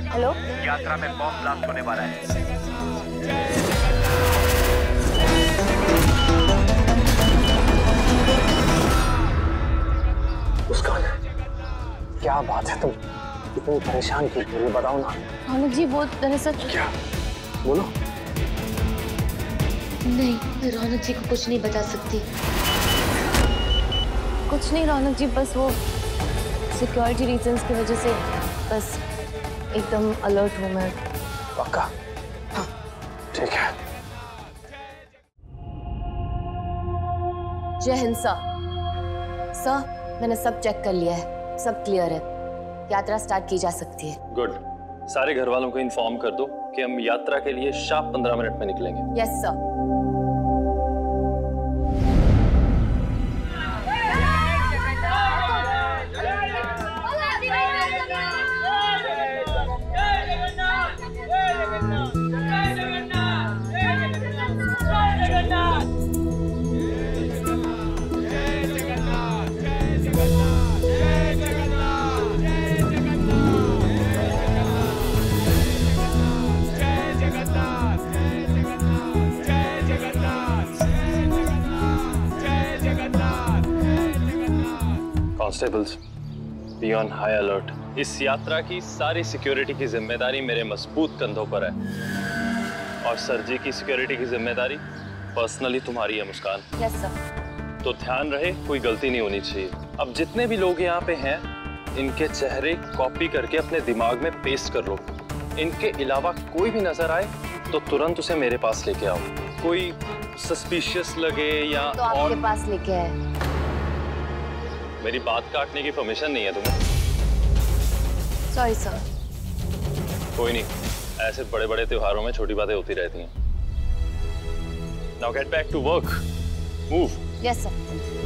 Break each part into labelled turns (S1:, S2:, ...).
S1: Hello,
S2: यात्रा में bomb blast होने वाला है।
S3: मुस्कान, क्या बात है, तुम इतनी परेशान क्यों? मुझे बताओ ना।
S1: रौनक जी वो दरअसल।
S3: क्या? बोलो।
S4: नहीं, मैं रौनक जी को कुछ नहीं बता सकती।
S1: कुछ नहीं रौनक जी, बस वो सिक्योरिटी रीजंस की वजह से बस एकदम अलर्ट हूँ मैं।
S3: पक्का?
S4: हाँ।
S3: ठीक है।
S1: जय हिंद सर। मैंने सब चेक कर लिया है, सब क्लियर है, यात्रा स्टार्ट की जा सकती है।
S5: गुड। सारे घर वालों को इन्फॉर्म कर दो कि हम यात्रा के लिए शार्प 15 मिनट में निकलेंगे।
S1: Yes sir.
S5: Constables, be on high alert. इस यात्रा की सारी सिक्योरिटी की जिम्मेदारी मेरे मजबूत कंधों पर है और सर जी की सिक्योरिटी की जिम्मेदारी पर्सनली तुम्हारी है मुस्कान।
S1: Yes sir.
S5: तो ध्यान रहे, कोई गलती नहीं होनी चाहिए। अब जितने भी लोग यहाँ पे हैं, इनके चेहरे कॉपी करके अपने दिमाग में पेस्ट कर लो। इनके अलावा कोई भी नजर आए तो तुरंत उसे मेरे पास लेके आओ। कोई सस्पिशियस लगे या
S1: तो आपके पास लेके आए।
S5: मेरी बात काटने की परमिशन नहीं है तुम्हें।
S1: Sorry sir.
S5: कोई नहीं, ऐसे बड़े बड़े त्योहारों में छोटी बातें होती रहती हैं। Now get back to work. Move.
S1: Yes sir.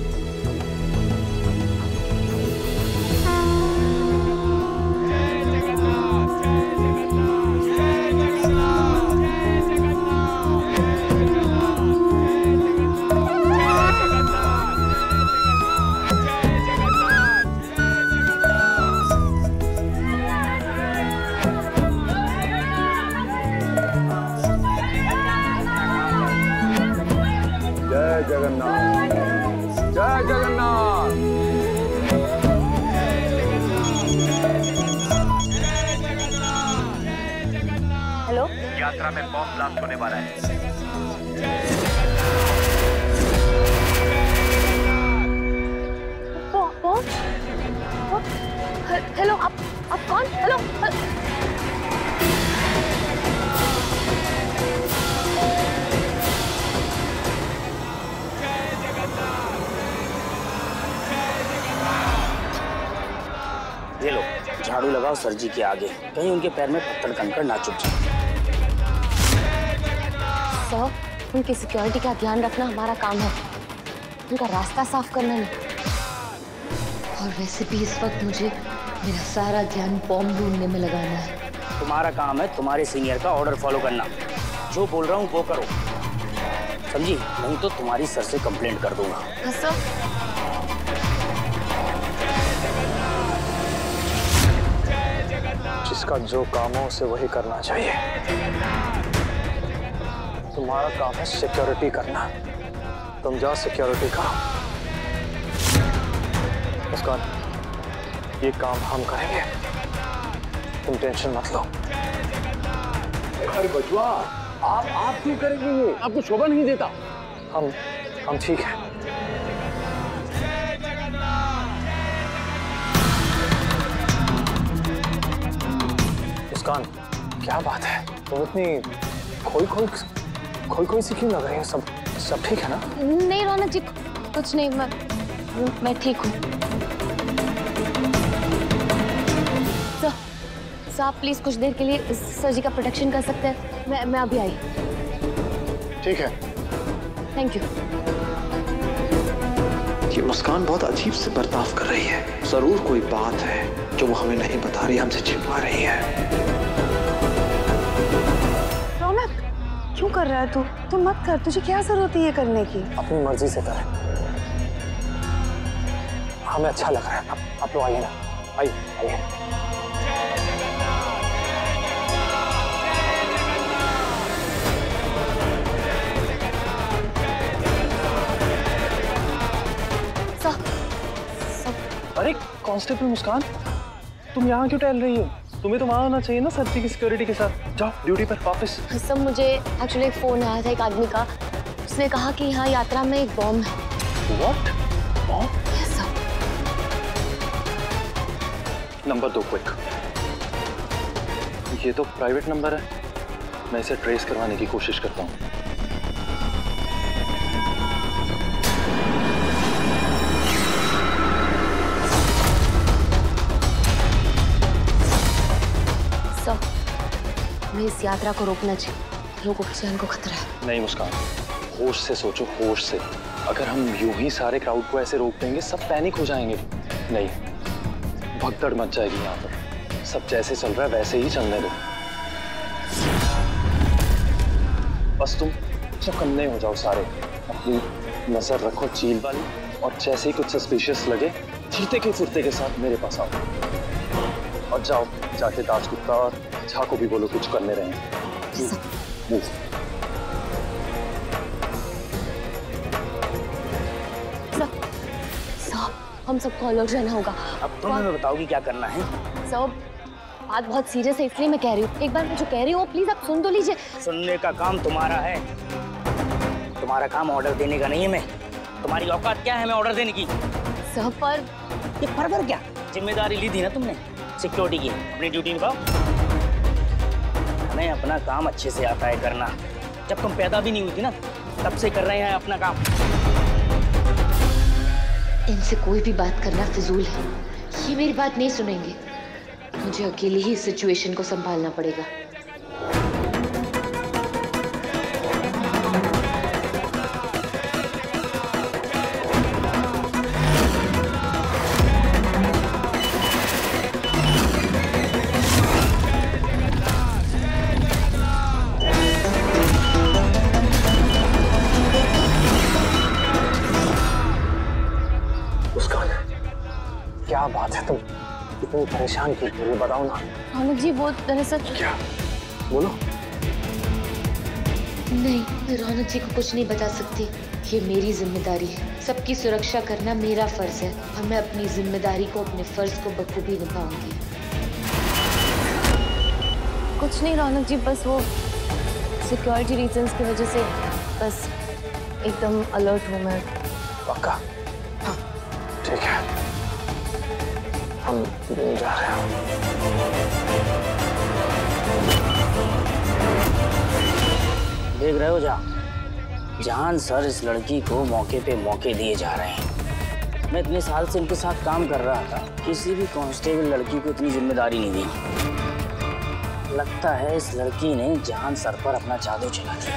S3: Jagannath, जय जगन्नाथ।
S1: हेलो,
S2: यात्रा में बॉम्ब ब्लास्ट होने वाला है।
S1: हेलो, आप कौन? हेलो।
S6: ये लो, झाड़ू लगाओ सर जी के आगे, कहीं उनके पैर में पत्थर कंकड़ ना चुभ जाए।
S1: सर, उनकी सिक्योरिटी का ध्यान रखना हमारा काम है, उनका रास्ता साफ करना नहीं।
S4: और वैसे भी इस वक्त मुझे मेरा सारा ध्यान बॉम्ब ढूंढने में लगाना है।
S6: तुम्हारा काम है तुम्हारे सीनियर का ऑर्डर फॉलो करना। जो बोल रहा हूँ वो करो, समझी? नहीं तो तुम्हारी सर से कंप्लेंट कर दूंगा।
S1: हाँ सर।
S3: जिसका जो काम हो उसे वही करना चाहिए। तुम्हारा काम है सिक्योरिटी करना, तुम जाओ सिक्योरिटी करो। मुस्कान, ये काम हम करेंगे, तुम टेंशन मत लो।
S7: अरे बचवा, आप क्यों करेंगे ये? आपको शोभा नहीं देता।
S3: हम ठीक है। मुस्कान, क्या बात है, तुम इतनी खोई सी क्यों लग रही है? सब ठीक है ना?
S1: नहीं रौनक जी, कुछ नहीं, मैं ठीक हूँ। सर, आप प्लीज कुछ देर के लिए सर जी का प्रोटेक्शन कर सकते हैं? मैं अभी आई।
S3: ठीक है।
S1: Thank you.
S8: ये मुस्कान बहुत अजीब से बर्ताव कर रही है। जरूर कोई बात है जो वो हमें नहीं बता रही, हमसे छिपा रही है।
S9: रौनक, क्यों कर रहा है तू? तू मत कर, तुझे क्या जरूरत है ये करने की?
S3: अपनी मर्जी से करें, हमें अच्छा लग रहा है। आप लोग आइए ना, आइए।
S5: कांस्टेबल मुस्कान, तुम यहाँ क्यों टहल रही हो? तुम्हें तो वहाँ होना चाहिए ना सर जी की सिक्योरिटी के साथ। जाओ ड्यूटी पर वापस।
S1: सब मुझे एक्चुअली एक फोन आया था एक आदमी का, उसने कहा कि यहाँ यात्रा में एक बॉम्ब है।
S5: What? Bomb?
S1: Yes, sir.
S5: Number दो क्विक। ये तो प्राइवेट नंबर है, मैं इसे ट्रेस करवाने की कोशिश करता हूँ।
S1: सर, हमें इस यात्रा को रोकना चाहिए, लोगों की जान को खतरा है।
S5: नहीं मुस्कान, होश से सोचो, होश से। अगर हम यूं ही सारे क्राउड को ऐसे रोक देंगे सब पैनिक हो जाएंगे। नहीं, भगदड़ मच जाएगी यहाँ पर। सब जैसे चल रहा है वैसे ही चलने दो। बस तुम चौकन्ने हो जाओ सारे, अपनी नजर रखो चील वाली, और जैसे ही कुछ सस्पिशियस लगे चीते के फुर्ते के साथ मेरे पास आओ। और जाओ जाके दासगुप्ता और झा को भी बोलो कुछ करने रहे।
S1: हम सबको अलर्ट रहना होगा।
S6: अब तुम हमें बताओगी क्या करना है?
S1: सब बात बहुत सीरियस है इसलिए मैं कह रही हूँ, एक बार मैं जो कह रही हूँ प्लीज आप सुन तो लीजिए।
S6: सुनने का काम तुम्हारा है, तुम्हारा काम ऑर्डर देने का नहीं है। मैं तुम्हारी औकात क्या है मैं ऑर्डर देने की?
S1: सब पर
S6: ये पर क्या जिम्मेदारी ली थी ना तुमने सिक्योरिटी की, अपनी ड्यूटी निभाओ। हमें अपना काम अच्छे से आता है करना। जब तुम पैदा भी नहीं हुई थी ना तब से कर रहे हैं अपना काम।
S4: इनसे कोई भी बात करना फिजूल है, ये मेरी बात नहीं सुनेंगे। मुझे अकेले ही इस सिचुएशन को संभालना पड़ेगा।
S3: क्या बात है, तुम इतनी परेशान क्यों हो रही, बताओ ना।
S1: रौनक जी वो दरअसल
S3: क्या? बोलो।
S4: नहीं, मैं रौनक जी को कुछ नहीं बता सकती। ये मेरी जिम्मेदारी है, सबकी सुरक्षा करना मेरा फर्ज है और मैं अपनी जिम्मेदारी को, अपने फर्ज को बखूबी निभाऊंगी।
S1: कुछ नहीं रौनक जी, बस वो सिक्योरिटी रीजंस की वजह से बस एकदम अलर्ट हूँ मैं।
S3: पक्का? हाँ। ठीक है, हम जा रहे हैं।
S6: देख रहे हो जहान सर इस लड़की को मौके पे मौके दिए जा रहे हैं। मैं इतने साल से इनके साथ काम कर रहा था, किसी भी कांस्टेबल लड़की को इतनी जिम्मेदारी नहीं दी। लगता है इस लड़की ने जहान सर पर अपना जादू चला दिया।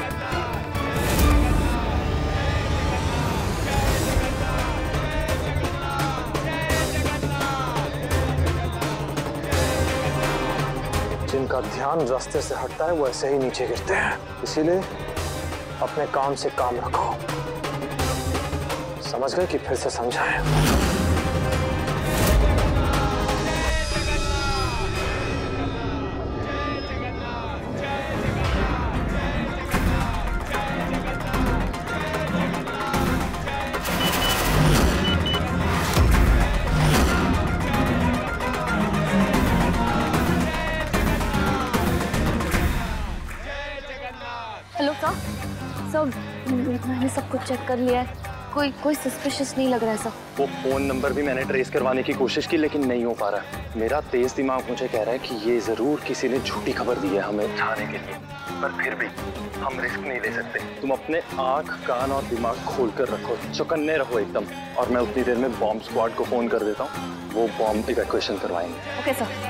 S3: जिनका ध्यान रास्ते से हटता है वो ऐसे ही नीचे गिरते हैं, इसीलिए अपने काम से काम रखो। समझ गए कि फिर से समझाएं?
S1: हेलो सर, मैंने सब कुछ चेक कर लिया है, कोई सस्पिशियस नहीं लग रहा है सर।
S5: वो फोन नंबर भी मैंने ट्रेस करवाने की कोशिश की लेकिन नहीं हो पा रहा। मेरा तेज दिमाग मुझे कह रहा है कि ये जरूर किसी ने झूठी खबर दी है हमें उठाने के लिए, पर फिर भी हम रिस्क नहीं ले सकते। तुम अपने आंख, कान और दिमाग खोल कर रखो, चौकन्ने रहो एकदम, और मैं उतनी देर में बॉम्ब स्क्वाड को फोन कर देता हूँ, वो बॉम्ब इवैक्यूएशन करवाएंगे।
S1: Okay sir.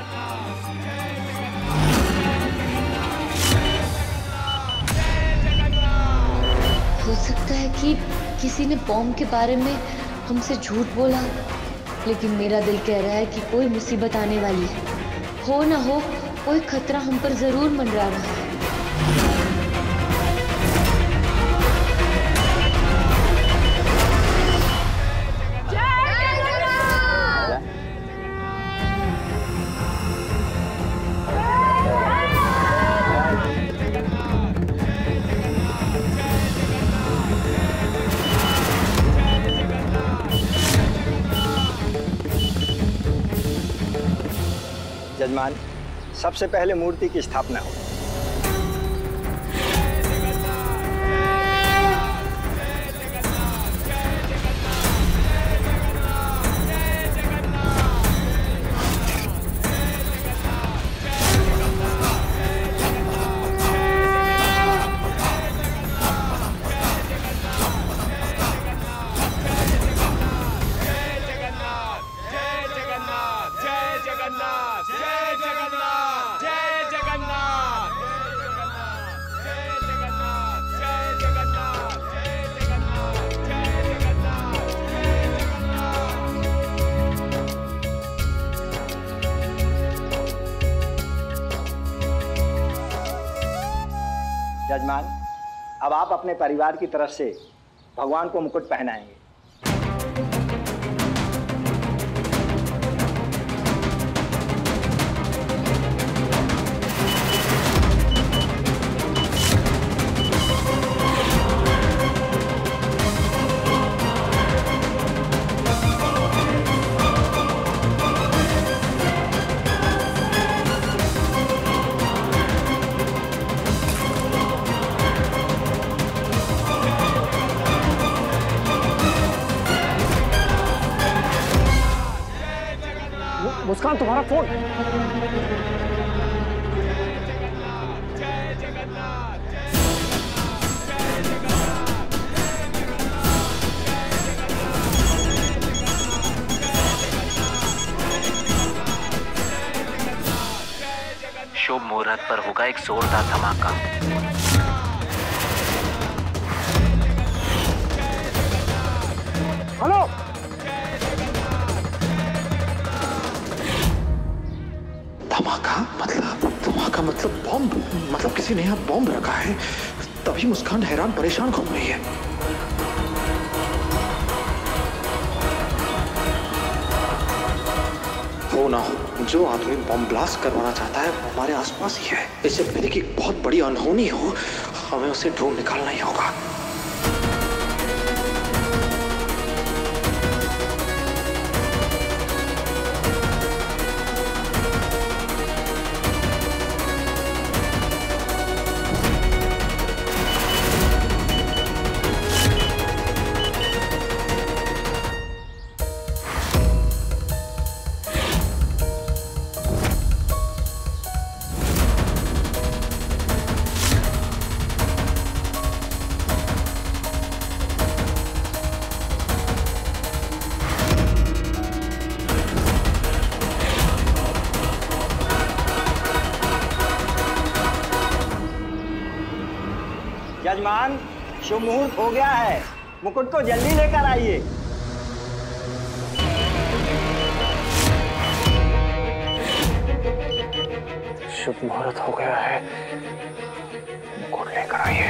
S4: हो सकता है कि किसी ने बॉम्ब के बारे में हमसे झूठ बोला, लेकिन मेरा दिल कह रहा है कि कोई मुसीबत आने वाली है। हो ना हो, कोई खतरा हम पर जरूर मंडरा रहा है।
S10: यजमान, सबसे पहले मूर्ति की स्थापना हो। यजमान, अब आप अपने परिवार की तरफ से भगवान को मुकुट पहनाएंगे।
S3: मुस्कान, तुम्हारा फोन।
S2: शुभ मुहूर्त पर होगा एक जोरदार धमाका।
S3: हेलो,
S8: धमाका मतलब बॉम्ब, मतलब किसी ने यहाँ बॉम्ब रखा है। तभी मुस्कान हैरान परेशान घूम रही है। हो ना हो, जो आदमी बॉम्ब ब्लास्ट करवाना चाहता है वो हमारे आसपास ही है। इससे पहले कि बहुत बड़ी अनहोनी हो, हमें उसे ढूंढ निकालना ही होगा।
S10: यजमान, शुभ मुहूर्त हो गया है, मुकुट को जल्दी लेकर आइए।
S3: शुभ मुहूर्त हो गया है, मुकुट लेकर आइए।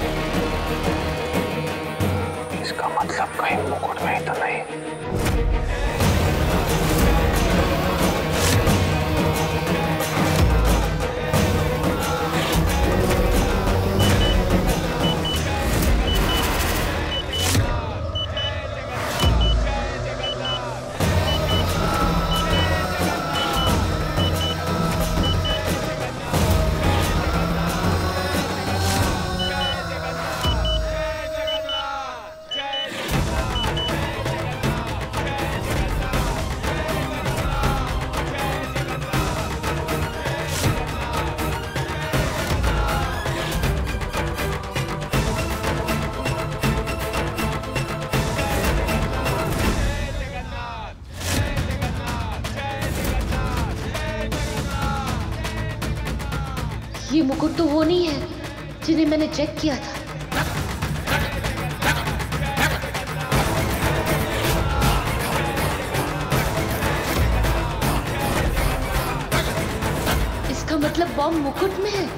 S3: इसका मतलब कहीं मुकुट में ही तो नहीं।
S4: ये मुकुट तो वो नहीं है जिन्हें मैंने चेक किया था। इसका मतलब बॉम्ब मुकुट में है।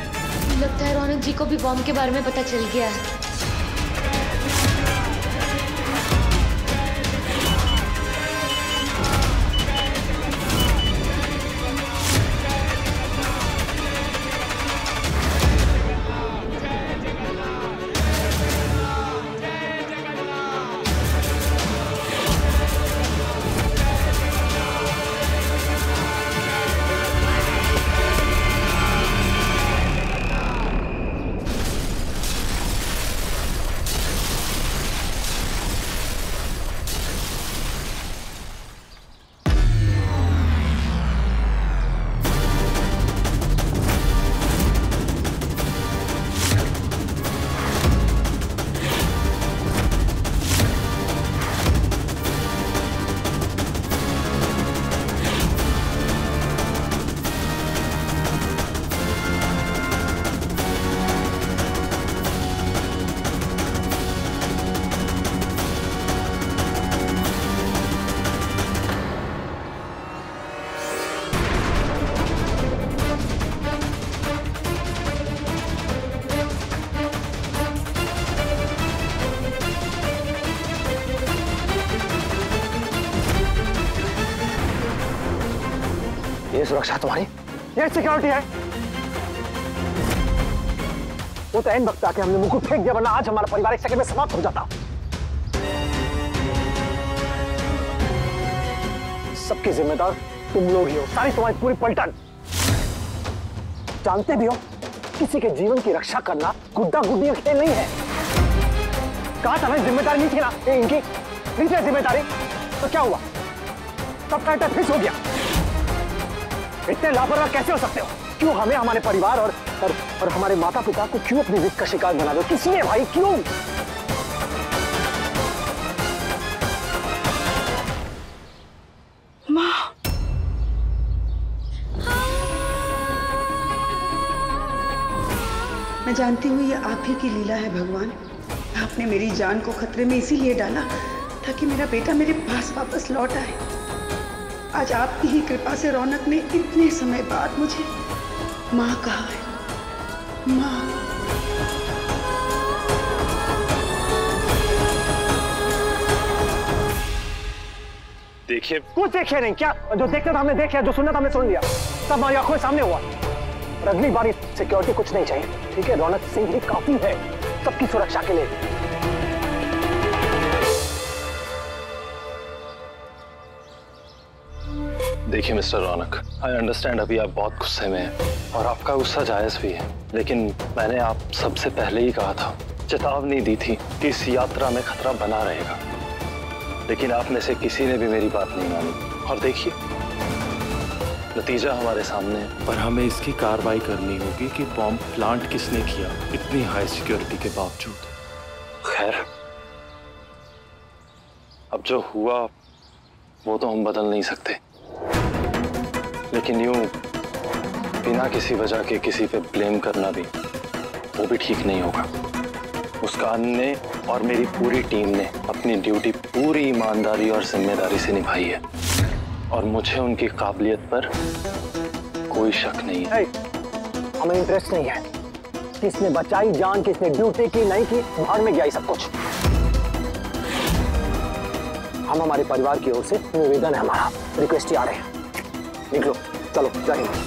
S4: लगता है रौनक जी को भी बॉम्ब के बारे में पता चल गया है।
S3: ये सुरक्षा तुम्हारी, ये सिक्योरिटी है। वो तो एन वक्त आके हमने मुकुट फेंक दिया, वरना आज हमारा परिवार एक सेकंड में समाप्त हो जाता। सबकी जिम्मेदार तुम लोग ही हो, सारी तुम्हारी पूरी पलटन। जानते भी हो किसी के जीवन की रक्षा करना गुड्डा गुड्डी का खेल नहीं है। कहा था ना जिम्मेदारी नहीं थी ना इनकी, नहीं थी जिम्मेदारी, तो क्या हुआ? सब का फिक्स हो गया। इतने लापरवाह कैसे हो सकते हो? क्यों हमें, हमारे परिवार और हमारे माता पिता को क्यों अपनी जिद का शिकार बना दो? किसने भाई, क्यों?
S9: माँ, मैं जानती हूँ ये आप ही की लीला है भगवान। आपने मेरी जान को खतरे में इसीलिए डाला ताकि मेरा बेटा मेरे पास वापस लौट आए। आज आपकी ही कृपा से रौनक ने इतने समय बाद मुझे माँ कहा है। माँ,
S5: देखिए,
S3: कुछ देखे नहीं क्या? जो देखना था हमने देख लिया, जो सुनना था हमने सुन लिया, सब हमारी आंखों के सामने हुआ। और अगली बार सिक्योरिटी कुछ नहीं चाहिए, ठीक है? रौनक सिंह ही काफी है सबकी सुरक्षा के लिए।
S5: देखिए मिस्टर रौनक, आई अंडरस्टैंड अभी आप बहुत गुस्से में हैं और आपका गुस्सा जायज भी है, लेकिन मैंने आप सबसे पहले ही कहा था, चेतावनी दी थी कि इस यात्रा में खतरा बना रहेगा, लेकिन आप में से किसी ने भी मेरी बात नहीं मानी। और देखिए नतीजा हमारे सामने है। पर हमें इसकी कार्रवाई करनी होगी कि बॉम्ब प्लांट किसने किया, इतनी हाई सिक्योरिटी के बावजूद। खैर, अब जो हुआ वो तो हम बदल नहीं सकते, लेकिन यूं बिना किसी वजह के किसी पे ब्लेम करना भी, वो भी ठीक नहीं होगा। मुस्कान ने और मेरी पूरी टीम ने अपनी ड्यूटी पूरी ईमानदारी और जिम्मेदारी से निभाई है और मुझे उनकी काबिलियत पर कोई शक नहीं है।
S3: हमें इंटरेस्ट नहीं है किसने बचाई जान, किसने ड्यूटी की नहीं की, भाड़ में गया ये सब कुछ। हम हमारे परिवार की ओर से निवेदन है, हमारा रिक्वेस्ट ही आ रहे हैं। निकलो, चलो जाएंगे।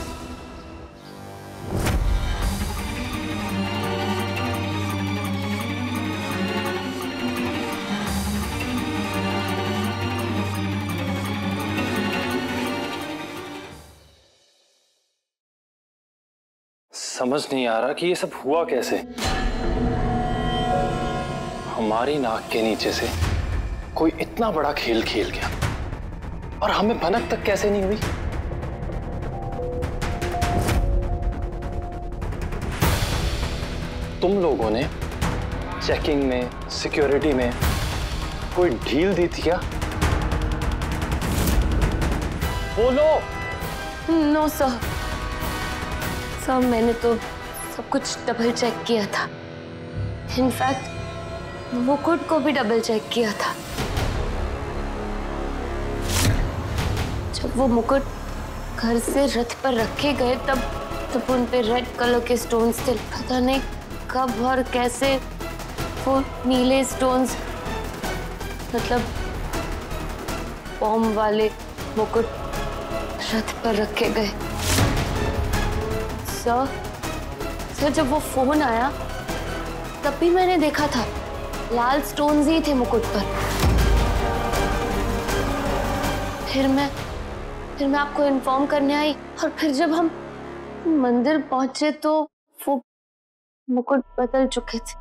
S5: समझ नहीं आ रहा कि ये सब हुआ कैसे। हमारी नाक के नीचे से कोई इतना बड़ा खेल खेल गया और हमें भनक तक कैसे नहीं हुई। तुम लोगों ने चेकिंग में, सिक्योरिटी में कोई ढील दी थी क्या? बोलो।
S1: नो सर, मैंने तो सब कुछ डबल चेक किया था। इनफैक्ट मुकुट को भी डबल चेक किया था। जब वो मुकुट घर से रथ पर रखे गए तब उन पे रेड कलर के स्टोन्स थे। पता नहीं कब और कैसे वो नीले स्टोन्स, मतलब बॉम्ब वाले मुकुट रथ पर रखे गए। सर जब वो फोन आया तब भी मैंने देखा था लाल स्टोन्स ही थे मुकुट पर। फिर मैं आपको इन्फॉर्म करने आई और फिर जब हम मंदिर पहुंचे तो वो मुकुट बदल चुके थे।